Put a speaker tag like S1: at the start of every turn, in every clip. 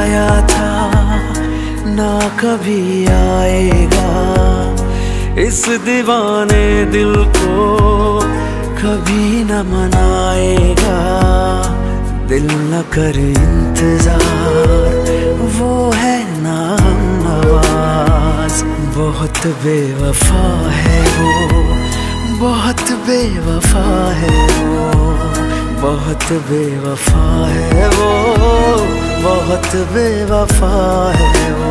S1: आया था ना कभी आएगा, इस दीवाने दिल को कभी न मनाएगा। दिल न कर इंतजार, वो है नामनवाज, बहुत बेवफा है वो, बहुत बेवफा है वो, बहुत बेवफा है वो, बहुत बेवफा है वो।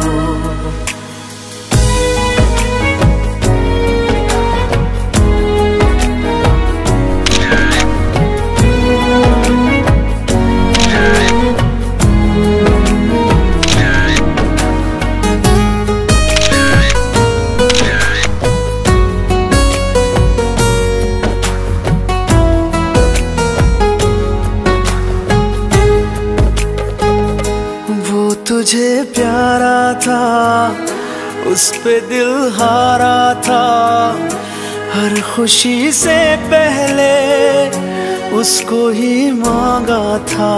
S1: तुझे प्यारा था, उस पे दिल हारा था, हर खुशी से पहले उसको ही मांगा था।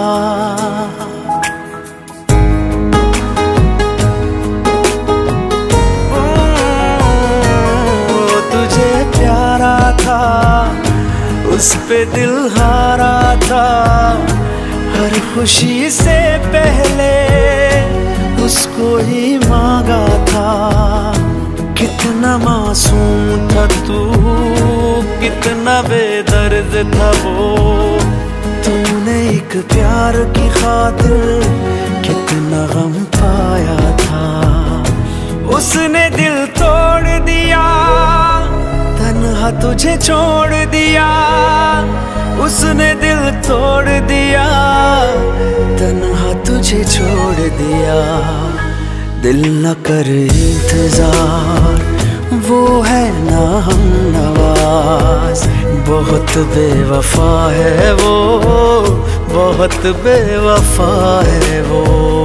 S1: तुझे प्यारा था, उस पे दिल हारा था, हर खुशी से पहले उसको ही मांगा था। कितना मासूम था तू, कितना बेदर्द था वो, तूने एक प्यार की खातिर कितना गम पाया था। उसने दिल तोड़ दिया, तन्हा तुझे छोड़ दिया, उसने दिल तोड़ दिया, तन्हा तुझे छोड़ दिया। दिल न कर इंतजार, वो है ना हमनवाज, बहुत बेवफा है वो, बहुत बेवफा है वो।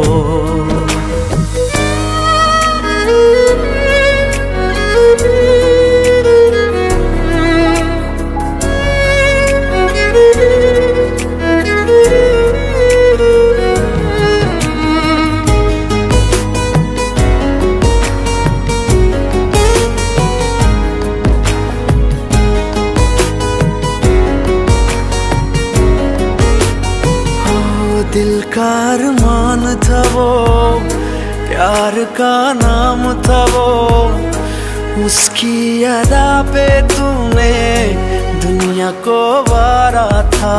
S1: दिल का अरमान था वो, प्यार का नाम था वो, उसकी अदा पे तूने दुनिया को वारा था।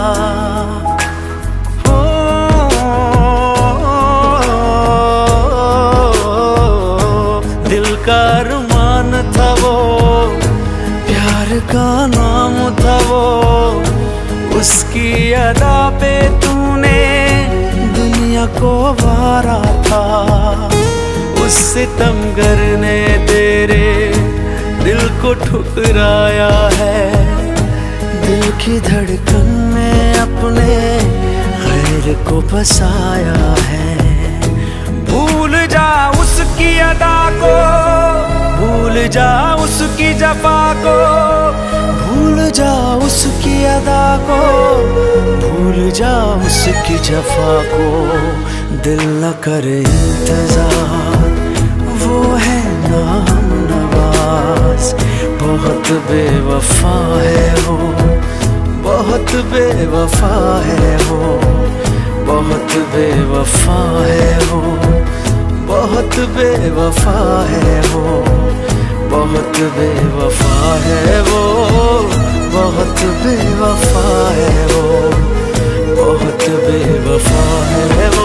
S1: दिल का अरमान था वो, प्यार का नाम था वो, उसकी अदा पे तूने दुनिया को वारा था। उस सितमगर ने तेरे दिल को ठुकराया है, दिल की धड़कन में अपने गैर को बसाया है। भूल जा उसकी अदा को, भूल जा उसकी जफा को, भूल जा उसकी अदा को, भूल जा उसकी जफा को। दिल न कर इंतजार, वो है नामनवाज, बहुत बेवफा है वो, बहुत बेवफा है वो, बहुत बेवफा है वो, बहुत बेवफा है वो, बहुत बेवफा है वो, बहुत बेवफा है वो, बहुत बेवफा है वो,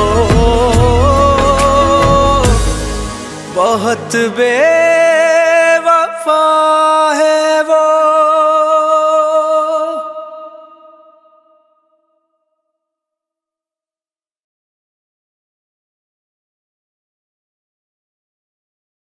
S1: बहुत बेवफा है।